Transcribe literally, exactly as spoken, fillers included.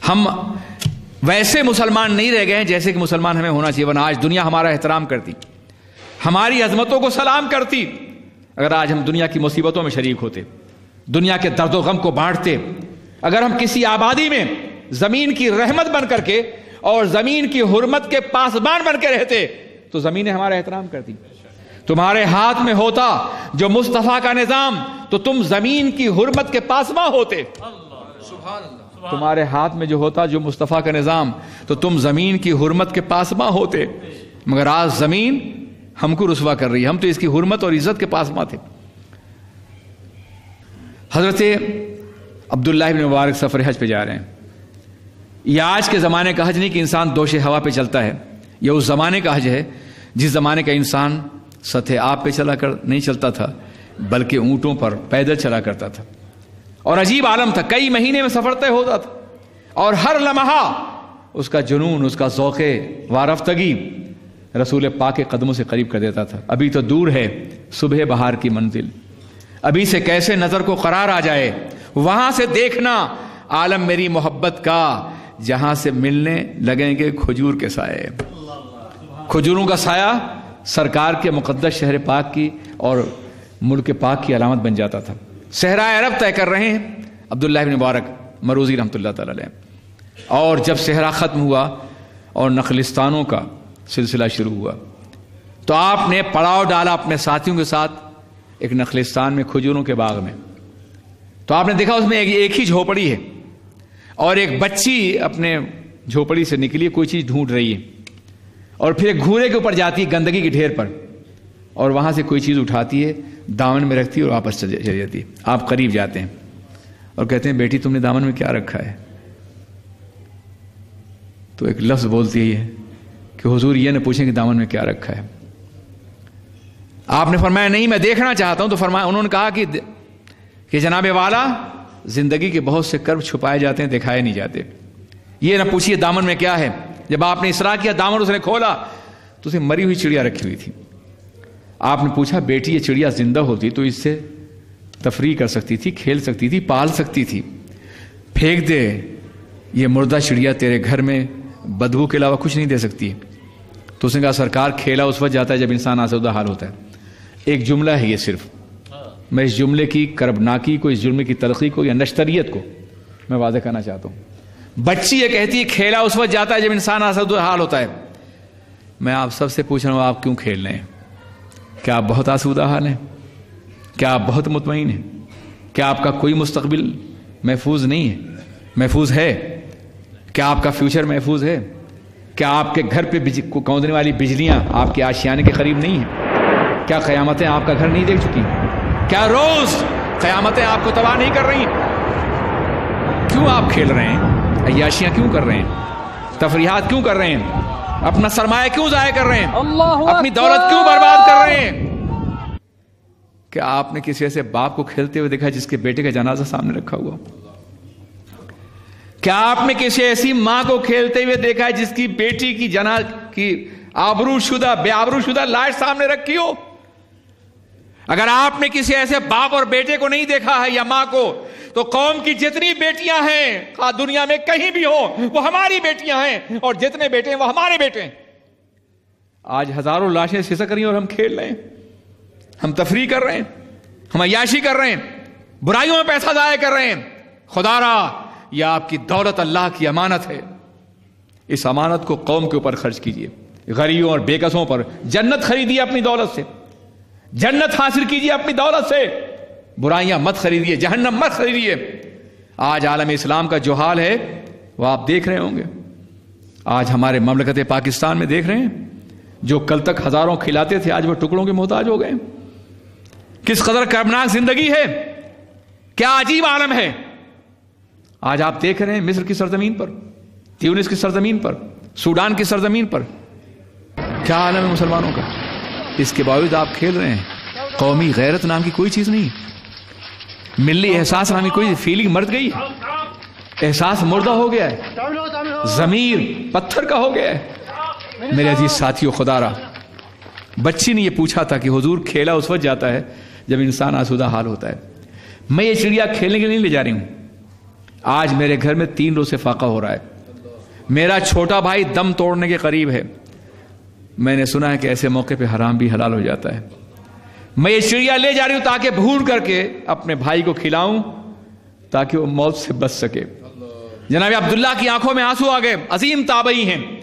ہم ویسے مسلمان نہیں رہ گئے ہیں جیسے کہ مسلمان ہمیں ہونا چاہیے، ورنہ آج دنیا ہمارا احترام کرتی، ہماری عظمتوں کو سلام کرتی اگر آج ہم دنیا کی مصیبتوں میں شریک ہوتے، دنیا کے درد و غم کو بانٹتے، اگر ہم کسی آبادی میں زمین کی رحمت بن کر کے اور زمین کی حرمت کے پاسبان بن کے رہتے تو زمینیں ہمارا احترام کرتی۔ تمہارے ہاتھ میں ہوتا جو مصطفیٰ کا نظام تو تم زمین کی حرمت کے پاسباں ہوتے، تمہارے ہاتھ میں جو ہوتا جو مصطفیٰ کا نظام تو تم زمین کی حرمت کے پاسباں ہوتے، مگر آج زمین ہم کو رسوا کر رہی ہے، ہم تو اس کی حرمت اور عزت کے پاسباں تھے۔ حضرت عبداللہ بن مبارک سفر حج پہ جا رہے ہیں۔ یہ آج کے زمانے کا حج نہیں کہ انسان دوش ہوا پہ چلتا ہے، یہ اس زمانے کا حج ہے جس زمانے کا انسان سطح آب پہ چلا کر نہیں چلتا تھا بلکہ اونٹوں پر پیدل چلا کرتا تھا، اور عجیب عالم تھا، کئی مہینے میں سفر طے ہوتا تھا اور ہر لمحہ اس کا جنون، اس کا ذوق وارفتگی رسول پاک کے قدموں سے قریب کر دیتا تھا۔ ابھی تو دور ہے صبح بہار کی منزل، ابھی سے کیسے نظر کو قرار آ جائے، وہاں سے دیکھنا عالم میری محبت کا جہاں سے ملنے لگیں گے کھجور کے سائے۔ کھجوروں کا سایہ سرکار کے مقدس شہر پاک کی اور ملک پاک کی علامت بن جاتا تھا۔ صحرائے عرب طے کر رہے ہیں عبداللہ بن مبارک مروزی رحمۃ اللہ تعالی علیہ، اور جب صحرا ختم ہوا اور نخلستانوں کا سلسلہ شروع ہوا تو آپ نے پڑاؤ ڈالا اپنے ساتھیوں کے ساتھ ایک نخلستان میں، کھجوروں کے باغ میں۔ تو آپ نے دیکھا اس میں ایک ہی جھوپڑی ہے اور ایک بچی اپنے جھوپڑی سے نکلی کوئی چیز ڈھونڈ رہی ہے، اور پھر ایک گھورے کے اوپر جاتی ہے گندگی کے ڈھیر پر اور وہاں سے کوئی چیز اٹھاتی ہے، دامن میں رکھتی ہے اور واپس چلی جاتی ہے۔ آپ قریب جاتے ہیں اور کہتے ہیں بیٹی تم نے دامن میں کیا رکھا ہے؟ تو ایک لفظ بولتی ہے کہ حضور یہ نہ پوچھیں کہ دامن میں کیا رکھا ہے۔ آپ نے فرمایا نہیں میں دیکھنا چاہتا ہوں، تو فرمایا انہوں نے کہا کہ کہ جناب والا زندگی کے بہت سے کرب چھپائے جاتے ہیں دکھائے نہیں جاتے، یہ نہ پوچھیے دامن میں کیا ہے۔ جب آپ نے اصرار کیا دامن اس نے کھولا تو اسے مری ہوئی چڑیا رکھی ہوئی تھی۔ آپ نے پوچھا بیٹی یہ چڑیا زندہ ہوتی تو اس سے تفریح کر سکتی تھی، کھیل سکتی تھی، پال سکتی تھی، پھینک دے یہ مردہ چڑیا تیرے گھر میں بدبو کے علاوہ کچھ نہیں دے سکتی۔ تو اس نے کہا سرکار کھیلا اس وقت جاتا ہے جب انسان آسودہ حال ہوتا ہے۔ ایک جملہ ہے یہ صرف، میں اس جملے کی کربناکی کو، اس جملے کی تلخی کو یا نشتریت کو میں واضح کرنا چاہتا ہوں۔ بچی یہ کہتی ہے کھیلا اس وقت جاتا ہے جب انسان آسودہ حال ہوتا ہے۔ میں آپ سب سے پوچھ رہا ہوں آپ کیوں کھیل رہے ہیں؟ کیا آپ بہت آسودہ حال ہیں؟ کیا آپ بہت مطمئن ہیں؟ کیا آپ کا کوئی مستقبل محفوظ نہیں ہے؟ محفوظ ہے؟ کیا آپ کا فیوچر محفوظ ہے؟ کیا آپ کے گھر پہ کودنے والی بجلیاں آپ کے آشیانے کے قریب نہیں ہیں؟ کیا قیامتیں آپ کا گھر نہیں دیکھ چکی؟ کیا روز قیامتیں آپ کو تباہ نہیں کر رہی؟ کیوں آپ کھیل رہے ہیں؟ عیاشیاں کیوں کر رہے ہیں؟ تفریحات کیوں کر رہے ہیں؟ اپنا سرمایہ کیوں ضائع کر رہے ہیں؟ اپنی دولت کیوں برباد کر رہے ہیں؟ کیا آپ نے کسی ایسے باپ کو کھیلتے ہوئے دیکھا جس کے بیٹے کا جنازہ سامنے رکھا ہوا؟ کیا آپ نے کسی ایسی ماں کو کھیلتے ہوئے دیکھا ہے جس کی بیٹی کی جناز کی آبرو شدہ بے آبرو شدہ لاش سامنے رکھی ہو؟ اگر آپ نے کسی ایسے باپ اور بیٹے کو نہیں دیکھا ہے یا ماں کو تو قوم کی جتنی بیٹیاں ہیں خواہ دنیا میں کہیں بھی ہو وہ ہماری بیٹیاں ہیں، اور جتنے بیٹے ہیں وہ ہمارے بیٹے ہیں۔ آج ہزاروں لاشیں سسک رہی ہیں اور ہم کھیل رہے ہیں، ہم تفریح کر رہے ہیں، ہم عیاشی کر رہے ہیں، برائیوں میں پیسہ ضائع کر رہے ہیں۔ خدا را یہ آپ کی دولت اللہ کی امانت ہے، اس امانت کو قوم کے اوپر خرچ کیجیے، غریبوں اور بے کسوں پر۔ جنت خریدیے اپنی دولت سے، جنت حاصل کیجیے اپنی دولت سے، برائیاں مت خریدیے، جہنم مت خریدیے۔ آج عالم اسلام کا جو حال ہے وہ آپ دیکھ رہے ہوں گے، آج ہمارے مملکت پاکستان میں دیکھ رہے ہیں، جو کل تک ہزاروں کھلاتے تھے آج وہ ٹکڑوں کے محتاج ہو گئے۔ کس قدر کربناک زندگی ہے، کیا عجیب عالم ہے۔ آج آپ دیکھ رہے ہیں مصر کی سرزمین پر، تیونس کی سرزمین پر، سوڈان کی سرزمین پر کیا عالم ہے مسلمانوں کا۔ اس کے باوجود آپ کھیل رہے ہیں۔ قومی غیرت نام کی کوئی چیز نہیں، ملی احساس نامی کوئی فیلنگ مرد گئی، احساس مردہ ہو گیا ہے، ضمیر پتھر کا ہو گیا ہے۔ میرے عزیز ساتھیو، خدا را بچی نے یہ پوچھا تھا کہ حضور کھیلا اس وقت جاتا ہے جب انسان آسودہ حال ہوتا ہے۔ میں یہ چڑیا کھیلنے کے لیے نہیں لے جا رہی ہوں، آج میرے گھر میں تین روز سے فاقہ ہو رہا ہے، میرا چھوٹا بھائی دم توڑنے کے قریب ہے. میں نے سنا ہے کہ ایسے موقع پہ حرام بھی حلال ہو جاتا ہے. میں یہ چڑیا لے جا رہی ہوں تاکہ بھون کر کے اپنے بھائی کو کھلاؤں تاکہ وہ موت سے بچ سکے. جناب عبداللہ کی آنکھوں میں آنسو آ گئے، عظیم تابعی ہیں.